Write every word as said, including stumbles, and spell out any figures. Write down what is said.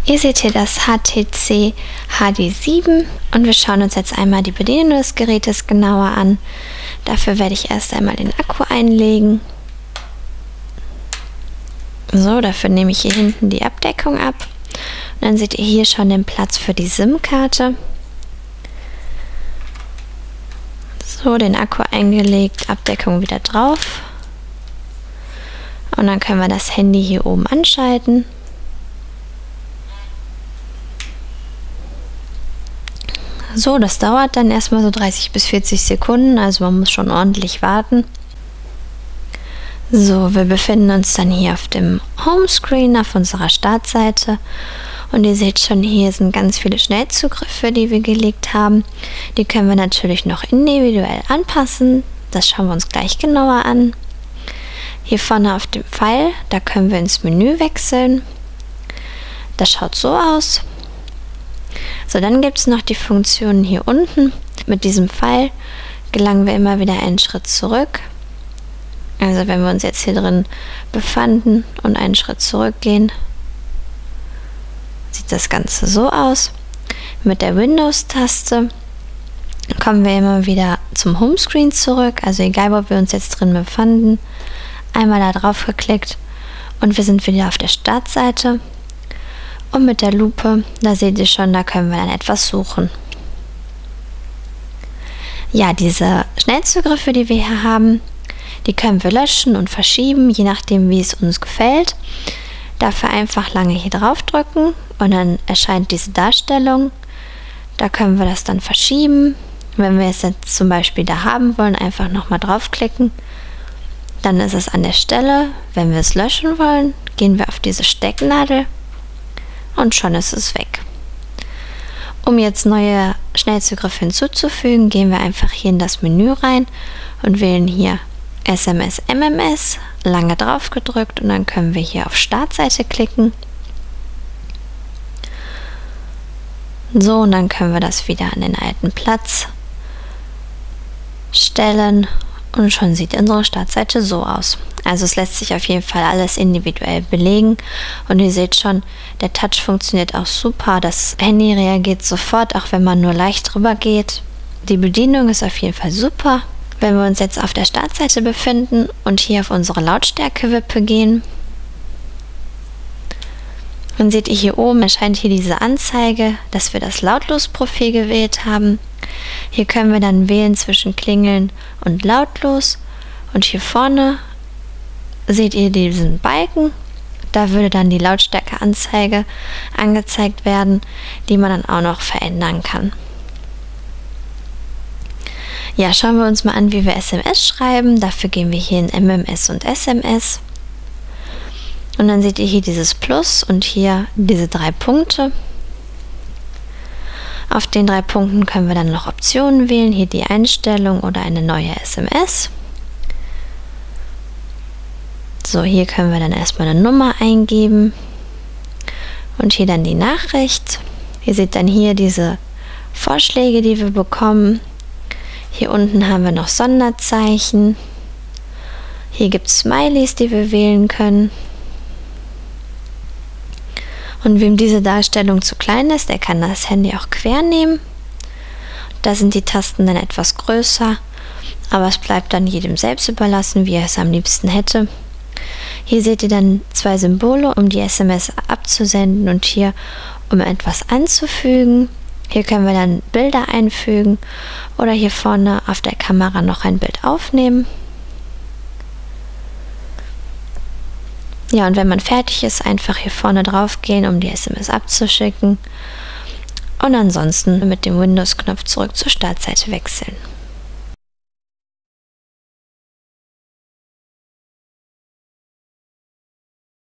Ihr seht hier das H T C H D sieben und wir schauen uns jetzt einmal die Bedienung des Gerätes genauer an. Dafür werde ich erst einmal den Akku einlegen. So, dafür nehme ich hier hinten die Abdeckung ab. Und dann seht ihr hier schon den Platz für die SIM-Karte. So, den Akku eingelegt, Abdeckung wieder drauf. Und dann können wir das Handy hier oben anschalten. So, das dauert dann erstmal so dreißig bis vierzig Sekunden, also man muss schon ordentlich warten. So, wir befinden uns dann hier auf dem Homescreen auf unserer Startseite und ihr seht schon, hier sind ganz viele Schnellzugriffe, die wir gelegt haben. Die können wir natürlich noch individuell anpassen, das schauen wir uns gleich genauer an. Hier vorne auf dem Pfeil, da können wir ins Menü wechseln. Das schaut so aus. So, dann gibt es noch die Funktionen hier unten. Mit diesem Pfeil gelangen wir immer wieder einen Schritt zurück. Also wenn wir uns jetzt hier drin befanden und einen Schritt zurückgehen, sieht das Ganze so aus. Mit der Windows-Taste kommen wir immer wieder zum Homescreen zurück. Also egal, wo wir uns jetzt drin befanden, einmal da drauf geklickt und wir sind wieder auf der Startseite. Und mit der Lupe, da seht ihr schon, da können wir dann etwas suchen. Ja, diese Schnellzugriffe, die wir hier haben, die können wir löschen und verschieben, je nachdem, wie es uns gefällt. Dafür einfach lange hier drauf drücken und dann erscheint diese Darstellung. Da können wir das dann verschieben. Wenn wir es jetzt zum Beispiel da haben wollen, einfach nochmal draufklicken. Dann ist es an der Stelle. Wenn wir es löschen wollen, gehen wir auf diese Stecknadel. Und schon ist es weg. Um jetzt neue Schnellzugriffe hinzuzufügen, gehen wir einfach hier in das Menü rein und wählen hier S M S M M S, lange drauf gedrückt und dann können wir hier auf Startseite klicken. So, und dann können wir das wieder an den alten Platz stellen und schon sieht unsere Startseite so aus. Also es lässt sich auf jeden Fall alles individuell belegen und ihr seht schon, der Touch funktioniert auch super. Das Handy reagiert sofort, auch wenn man nur leicht drüber geht. Die Bedienung ist auf jeden Fall super. Wenn wir uns jetzt auf der Startseite befinden und hier auf unsere Lautstärke-Wippe gehen, dann seht ihr hier oben, erscheint hier diese Anzeige, dass wir das Lautlos-Profil gewählt haben. Hier können wir dann wählen zwischen Klingeln und Lautlos und hier vorne seht ihr diesen Balken, da würde dann die Lautstärkeanzeige angezeigt werden, die man dann auch noch verändern kann. Ja, schauen wir uns mal an, wie wir S M S schreiben. Dafür gehen wir hier in M M S und S M S. Und dann seht ihr hier dieses Plus und hier diese drei Punkte. Auf den drei Punkten können wir dann noch Optionen wählen, hier die Einstellung oder eine neue S M S. So, hier können wir dann erstmal eine Nummer eingeben und hier dann die Nachricht. Ihr seht dann hier diese Vorschläge, die wir bekommen. Hier unten haben wir noch Sonderzeichen. Hier gibt es Smileys, die wir wählen können. Und wem diese Darstellung zu klein ist, der kann das Handy auch quer nehmen. Da sind die Tasten dann etwas größer, aber es bleibt dann jedem selbst überlassen, wie er es am liebsten hätte. Hier seht ihr dann zwei Symbole, um die S M S abzusenden und hier, um etwas anzufügen. Hier können wir dann Bilder einfügen oder hier vorne auf der Kamera noch ein Bild aufnehmen. Ja, und wenn man fertig ist, einfach hier vorne drauf gehen, um die S M S abzuschicken. Und ansonsten mit dem Windows-Knopf zurück zur Startseite wechseln.